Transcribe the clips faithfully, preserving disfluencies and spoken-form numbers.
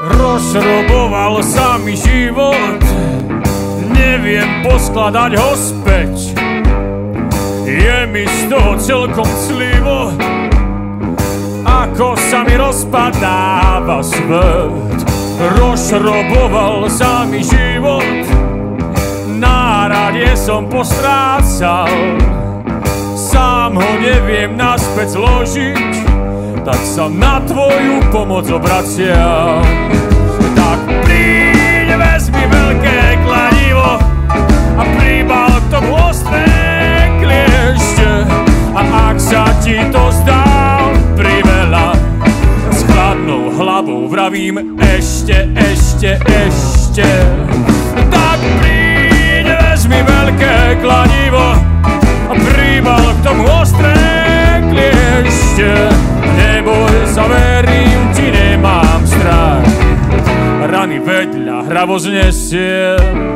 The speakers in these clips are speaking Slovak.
Rozroboval sa mi život, neviem poskladať ho späť. Je mi z toho celkom clivo, ako sa mi rozpadáva svet. Rozroboval sa mi život, na rade som postrácal, sám ho neviem naspäť zložiť, tak sa na tvoju pomoc obraciam. Tak príď, vezmi veľké kladivo a príbal k tomu ostré kliešte. A ak sa ti to zdá priveľa, s chladnou hlavou vravím ešte, ešte, ešte. Tak príď, vezmi veľké kladivo a príbal k tomu ostré kliešte. Neboj sa, verím ti, nemám strach, rany vedľa hravo znesiem.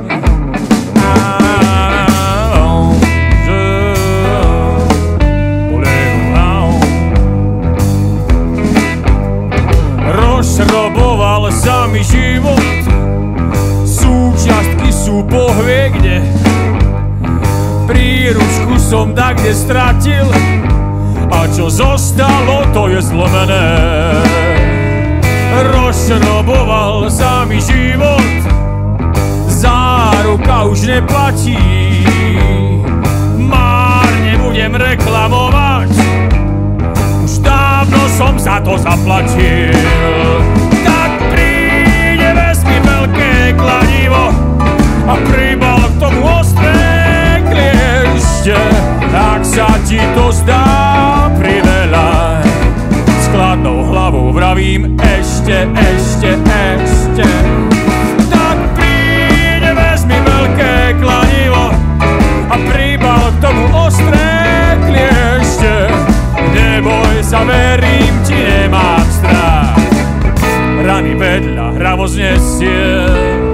Rozroboval sa mi život, súčiastky sú bohvie kde, príručku som dakde stratil, a čo zostalo, to je zlomené. Rozroboval sa mi život, záruka už neplatí, márne budem reklamovať, už dávno som za to zaplatil. Tak príď, vezmi veľké kladivo a príbal k tomu ostré kliešte. Ak sa ti to zdá priveľa, s chladnou hlavou vravím ešte, ešte, ešte. Tak príď, vezmi veľké kladivo a príbal k tomu ostré kliešte. Neboj sa, verím ti, nemám strach, rany vedľa hravo znesiem.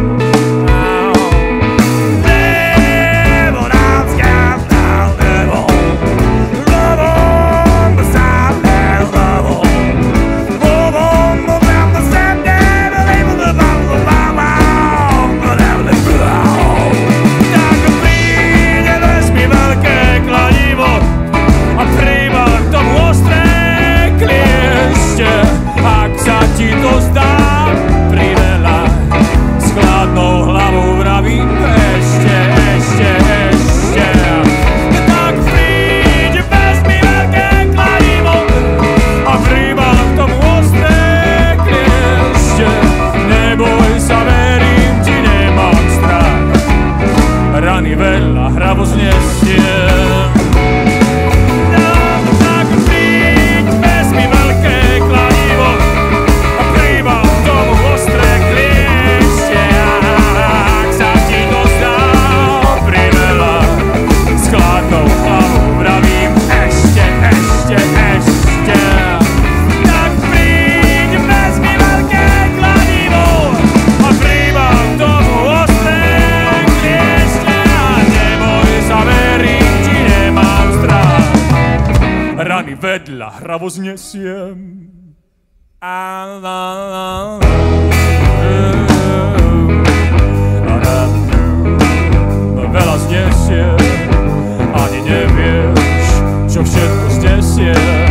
Ti to zdá priveľa, s chladnou hlavou vravím ešte, ešte, ešte. Tak príď, vezmi veľké kladivo a príbal k tomu ostré kliešte. Neboj sa, verím ti, nemám strach, rany veľa hravo znesiem. Rany vedľa hravo znesiem. Veľa znesiem, ani nevieš, čo všetko znesiem.